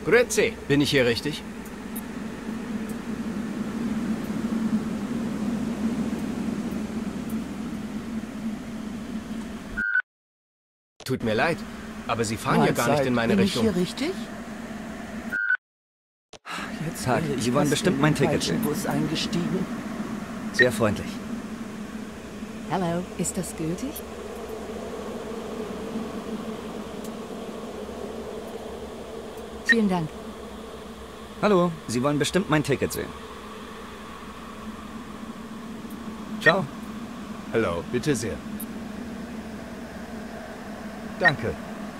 Grüezi. Bin ich hier richtig? Tut mir leid, aber Sie fahren ja gar nicht in meine Richtung. Bin ich hier richtig? Jetzt Tag, Sie wollen bestimmt mein Ticket sehen. Bus eingestiegen. Sehr freundlich. Hallo, ist das gültig? Vielen Dank. Hallo, Sie wollen bestimmt mein Ticket sehen. Ciao. Hallo, bitte sehr. Danke.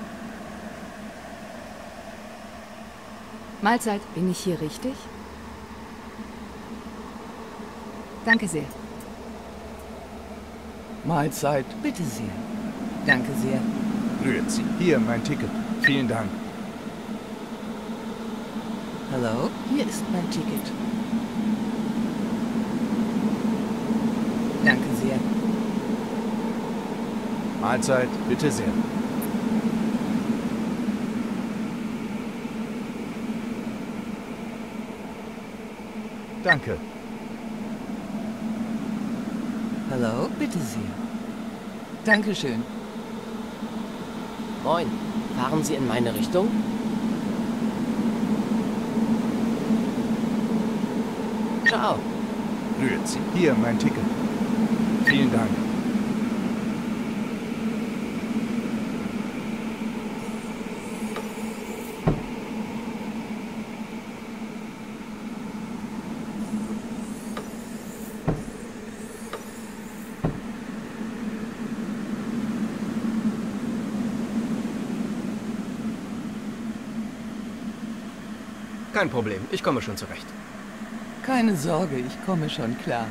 Mahlzeit, bin ich hier richtig? Danke sehr. Mahlzeit, bitte sehr. Danke sehr. Grüezi. Hier mein Ticket. Vielen Dank. Hallo, hier ist mein Ticket. Danke sehr. Mahlzeit, bitte sehr. Danke. Hallo, bitte sehr. Dankeschön. Moin. Fahren Sie in meine Richtung? Ciao. Grüezi. Hier mein Ticket. Vielen Dank. Kein Problem, ich komme schon zurecht. Keine Sorge, ich komme schon klar.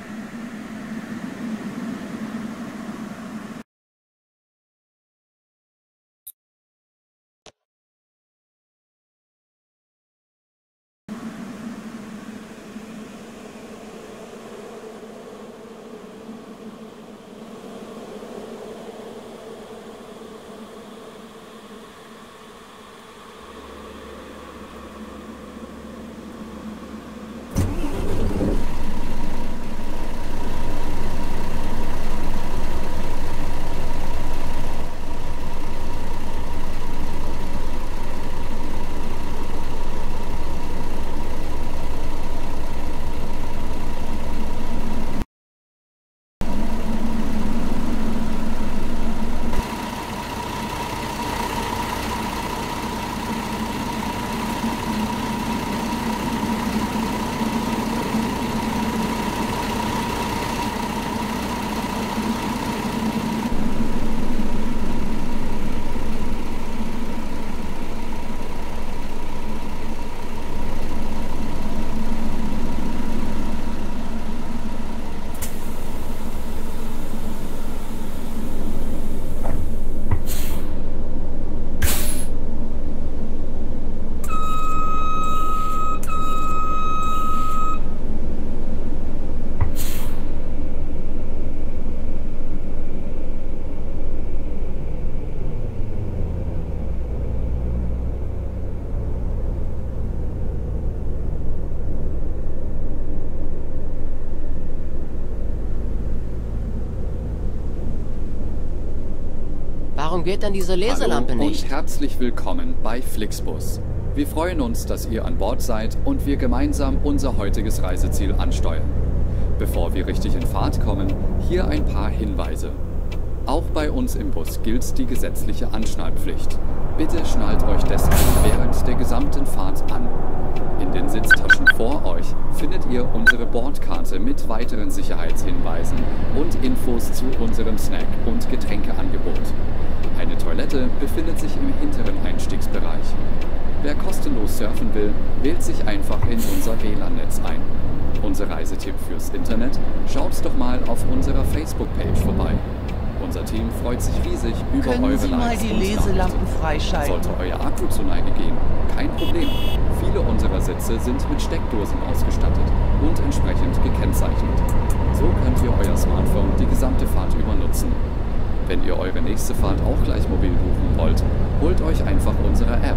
Warum geht denn diese Leselampe Hallo nicht? Und herzlich willkommen bei Flixbus. Wir freuen uns, dass ihr an Bord seid und wir gemeinsam unser heutiges Reiseziel ansteuern. Bevor wir richtig in Fahrt kommen, hier ein paar Hinweise. Auch bei uns im Bus gilt die gesetzliche Anschnallpflicht. Bitte schnallt euch deshalb während der gesamten Fahrt an. In den Sitztaschen vor euch findet ihr unsere Bordkarte mit weiteren Sicherheitshinweisen und Infos zu unserem Snack- und Getränkeangebot. Eine Toilette befindet sich im hinteren Einstiegsbereich. Wer kostenlos surfen will, wählt sich einfach in unser WLAN-Netz ein. Unser Reisetipp fürs Internet? Schaut doch mal auf unserer Facebook-Page vorbei. Unser Team freut sich riesig über Können eure Sie mal Likes die und Leselampen Nachrichten. freischalten? Sollte euer Akku zu Neige gehen, kein Problem. Viele unserer Sitze sind mit Steckdosen ausgestattet und entsprechend gekennzeichnet. So könnt ihr euer Smartphone die gesamte Fahrt über nutzen. Wenn ihr eure nächste Fahrt auch gleich mobil buchen wollt, holt euch einfach unsere App.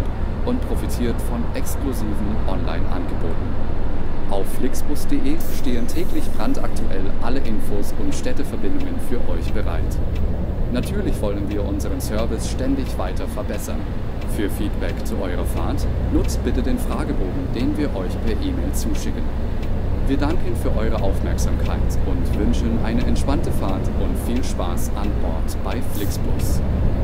und profitiert von exklusiven Online-Angeboten. Auf flixbus.de stehen täglich brandaktuell alle Infos und Städteverbindungen für euch bereit. Natürlich wollen wir unseren Service ständig weiter verbessern. Für Feedback zu eurer Fahrt nutzt bitte den Fragebogen, den wir euch per E-Mail zuschicken. Wir danken für eure Aufmerksamkeit und wünschen eine entspannte Fahrt und viel Spaß an Bord bei Flixbus.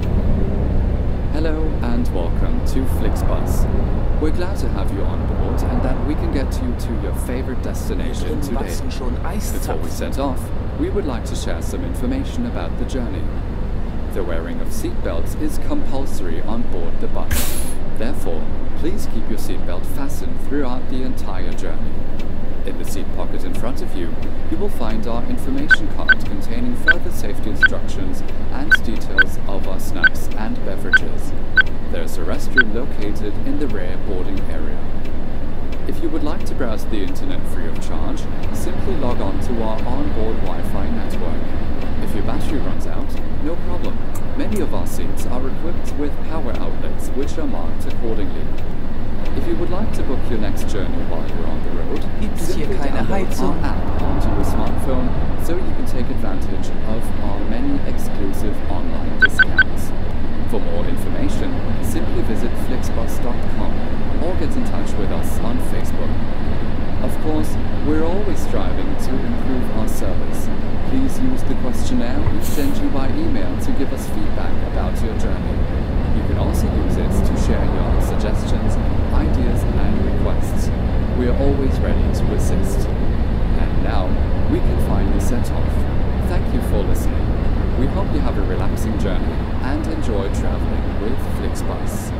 Hello and welcome to Flixbus. We're glad to have you on board and that we can get you to your favorite destination today. Before we set off, we would like to share some information about the journey. The wearing of seatbelts is compulsory on board the bus. Therefore, please keep your seatbelt fastened throughout the entire journey. In the seat pocket in front of you, you will find our information card containing further safety instructions and details of our snacks and beverages. There's a restroom located in the rear boarding area. If you would like to browse the internet free of charge, simply log on to our onboard Wi-Fi network. If your battery runs out, no problem. Many of our seats are equipped with power outlets which are marked accordingly. If you would like to book your next journey while you're on the road, simply download our app onto your smartphone so you can take advantage of our many exclusive online discounts. For more information, simply visit flixbus.com or get in touch with us on Facebook. Of course, we're always striving to improve our service. Please use the questionnaire we send you by email to give us feedback about your journey. You can also use it to share your suggestions, ideas and requests. We are always ready to assist. And now, we can finally set off. Thank you for listening. We hope you have a relaxing journey and enjoy traveling with Flixbus.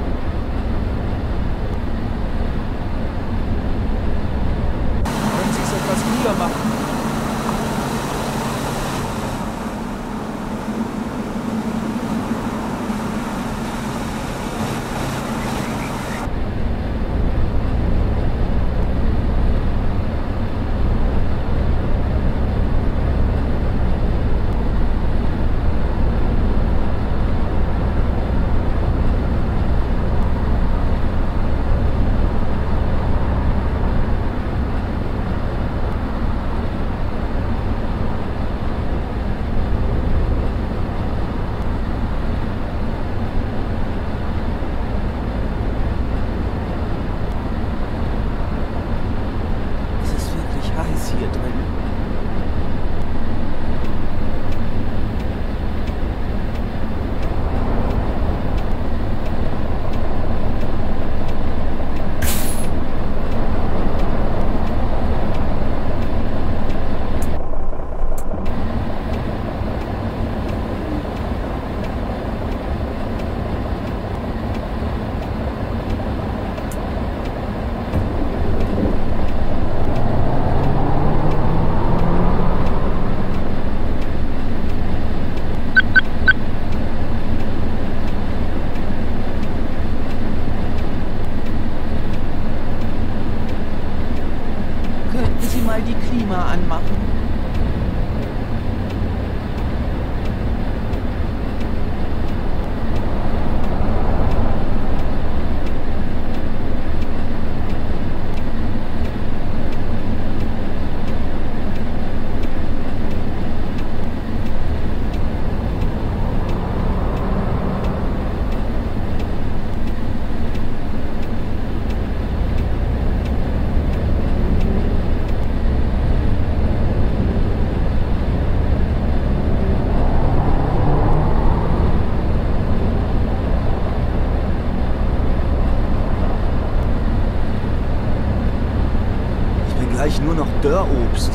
Können Sie es etwas ruhiger machen? Hier drin. Die Klima anmachen. Gleich nur noch Dörrobst.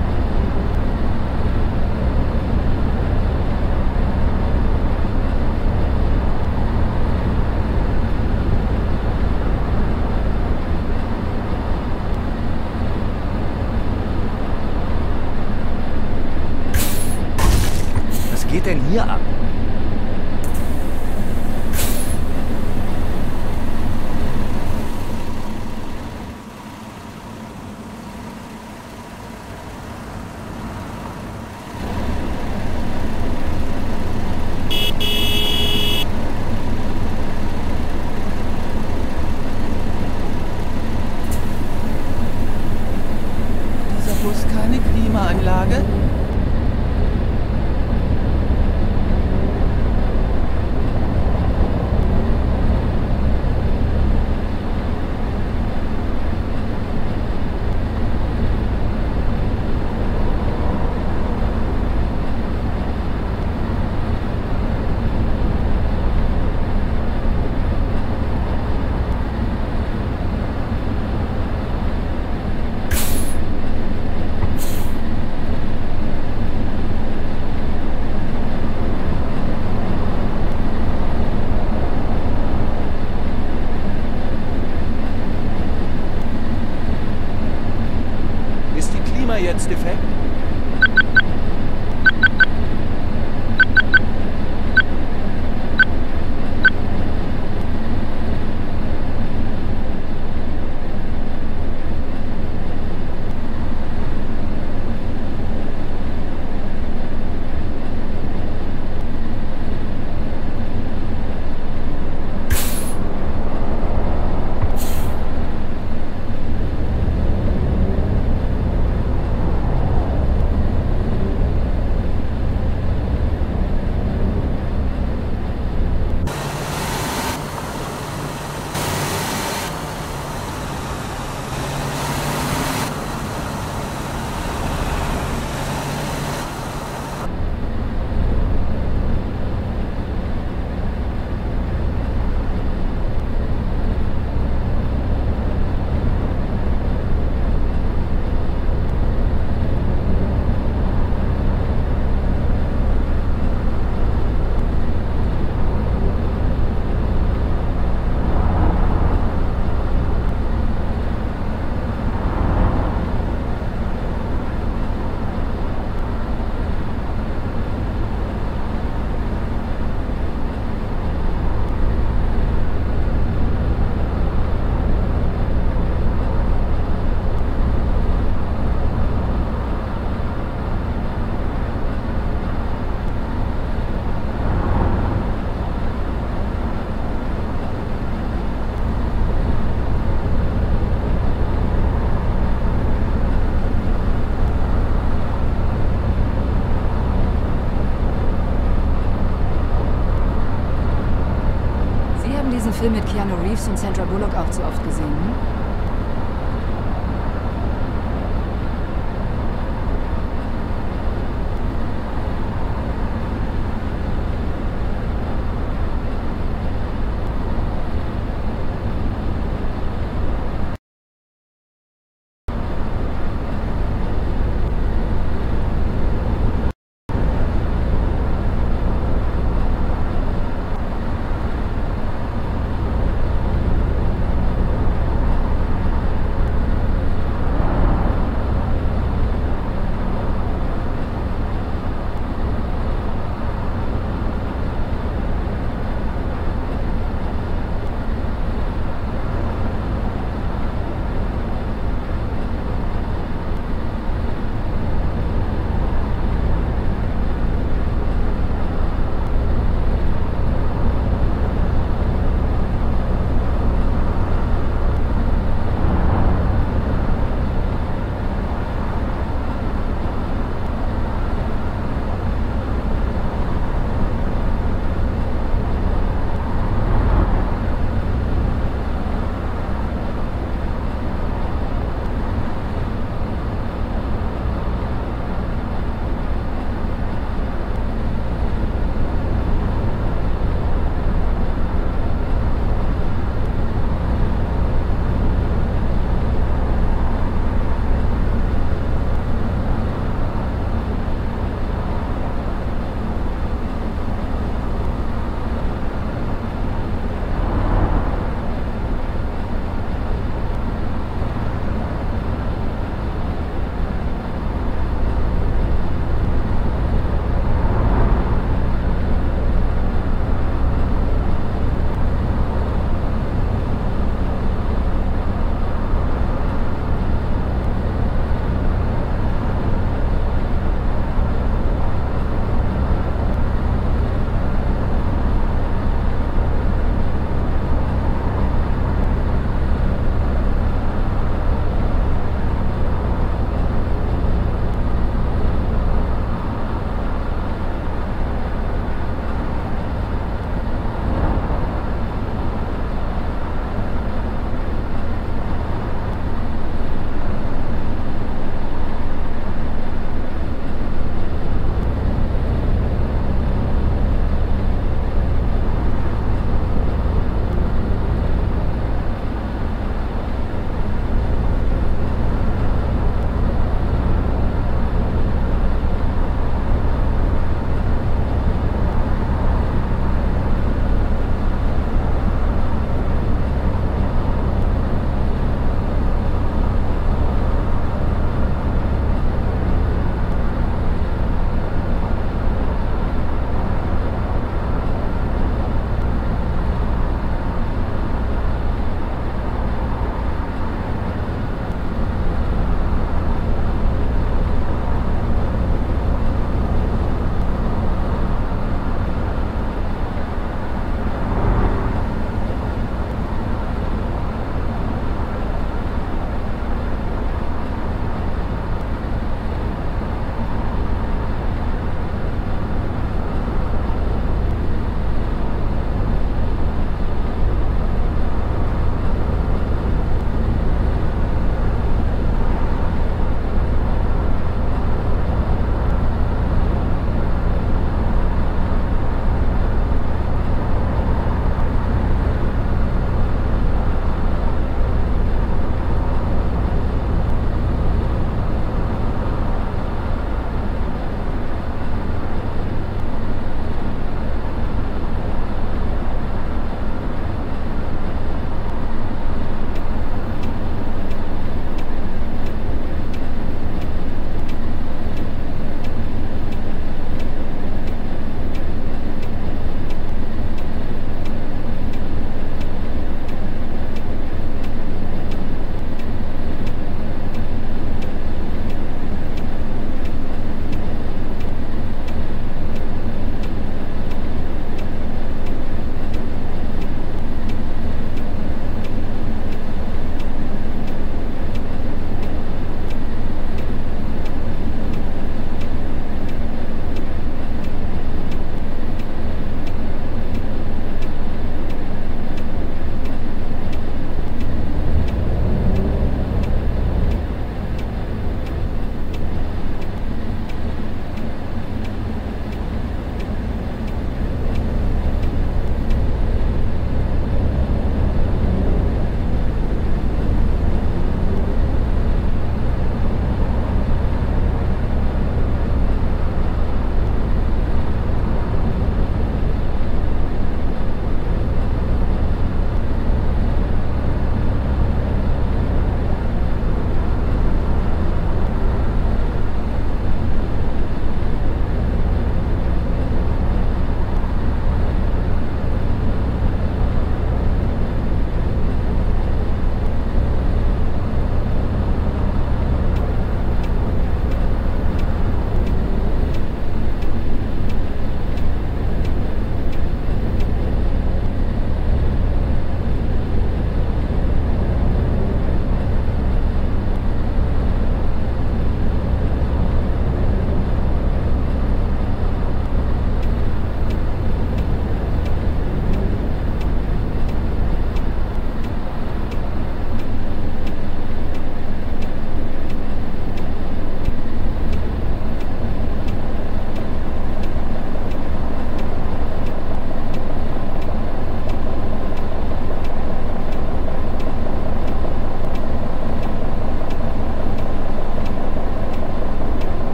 Was geht denn hier ab? Jetzt defekt? Film mit Keanu Reeves und Sandra Bullock auch zu oft gesehen, hm?